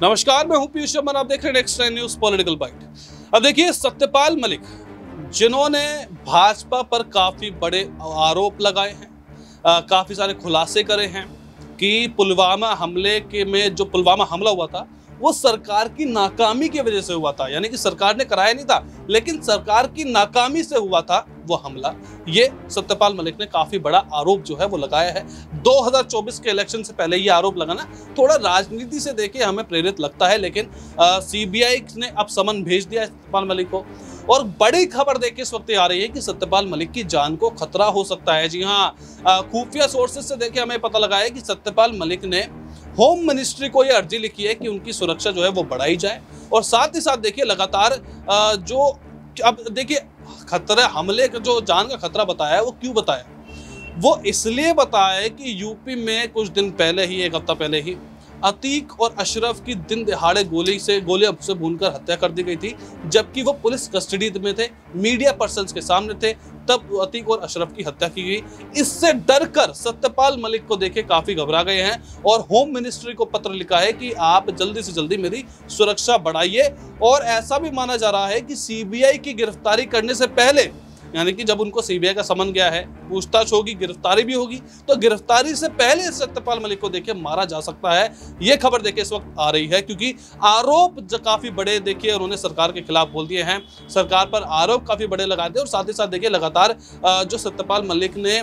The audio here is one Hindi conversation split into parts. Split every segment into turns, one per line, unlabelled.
नमस्कार, मैं हूं पीयूष शर्मा, आप देख रहे हैं next time news political byte. अब देखिए, सत्यपाल मलिक जिन्होंने भाजपा पर काफी बड़े आरोप लगाए हैं, काफी सारे खुलासे करे हैं कि पुलवामा हमले में जो पुलवामा हमला हुआ था वो सरकार की नाकामी की वजह से हुआ था, यानी कि सरकार ने कराया नहीं था, लेकिन सरकार की नाकामी से हुआ था वो हमला। ये सत्यपाल मलिक ने काफी बड़ा आरोप जो है वो लगाया है। 2024 के इलेक्शन से पहले ये आरोप लगाना थोड़ा राजनीति से देखिए हमें प्रेरित लगता है, लेकिन सीबीआई ने अब समन भेज दिया है सत्यपाल मलिक को। और बड़ी खबर देखिए इस वक्त आ रही है कि सत्यपाल मलिक की जान को खतरा हो सकता है। जी हाँ, खुफिया सोर्सेज से देखिए हमें पता लगा है कि सत्यपाल मलिक ने होम मिनिस्ट्री को यह अर्जी लिखी है कि उनकी सुरक्षा जो है वो बढ़ाई जाए। और साथ ही साथ देखिए लगातार जो अब देखिए खतरा, हमले का जो जान का खतरा बताया है वो क्यों बताया, वो इसलिए बताया है कि यूपी में कुछ दिन पहले ही, एक हफ्ता पहले ही अतीक और अशरफ की दिन दिहाड़े गोली से भूनकर हत्या कर दी गई थी, जबकि वो पुलिस कस्टडी में थे, मीडिया पर्सन्स के सामने थे, तब अतीक और अशरफ की हत्या की गई। इससे डरकर सत्यपाल मलिक को देखे काफी घबरा गए हैं और होम मिनिस्ट्री को पत्र लिखा है कि आप जल्दी से जल्दी मेरी सुरक्षा बढ़ाइए। और ऐसा भी माना जा रहा है कि सीबीआई की गिरफ्तारी करने से पहले, यानी कि जब उनको सीबीआई का समन गया है, पूछताछ होगी, गिरफ्तारी भी होगी, तो गिरफ्तारी से पहले सत्यपाल मलिक को देखिए मारा जा सकता है। ये खबर देखिए इस वक्त आ रही है क्योंकि आरोप काफी बड़े देखिए उन्होंने सरकार के खिलाफ बोल दिए हैं, सरकार पर आरोप काफी बड़े लगा दिए। और साथ ही साथ देखिए लगातार जो सत्यपाल मलिक ने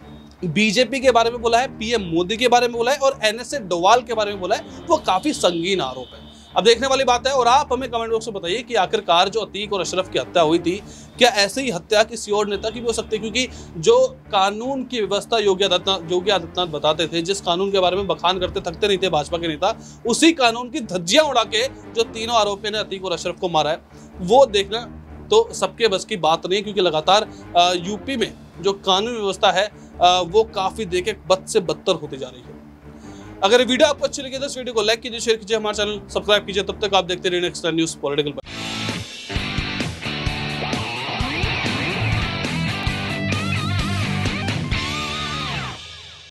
बीजेपी के बारे में बोला है, पीएम मोदी के बारे में बोला है और एनएसए डोवाल के बारे में बोला है, वो काफी संगीन आरोप है। अब देखने वाली बात है। और आप हमें कमेंट बॉक्स में बताइए कि आखिरकार जो अतीक और अशरफ की हत्या हुई थी, क्या ऐसे ही हत्या किसी और नेता की भी हो सकती है? क्योंकि जो कानून की व्यवस्था योगी आदित्यनाथ बताते थे, जिस कानून के बारे में बखान करते थकते नहीं थे भाजपा के नेता, उसी कानून की धज्जियां उड़ा के जो तीनों आरोपियों ने अतीक और अशरफ को मारा है, वो देखना तो सबके बस की बात नहीं है। क्योंकि लगातार यूपी में जो कानून व्यवस्था है वो काफी देखे बद से बदतर होती जा रही है। अगर ये वीडियो आपको अच्छी लगी तो इस वीडियो को लाइक कीजिए, शेयर कीजिए, हमारा चैनल सब्सक्राइब कीजिए। तब तक आप देखते रहिए नेक्स्ट टाइम न्यूज़ पॉलिटिकल।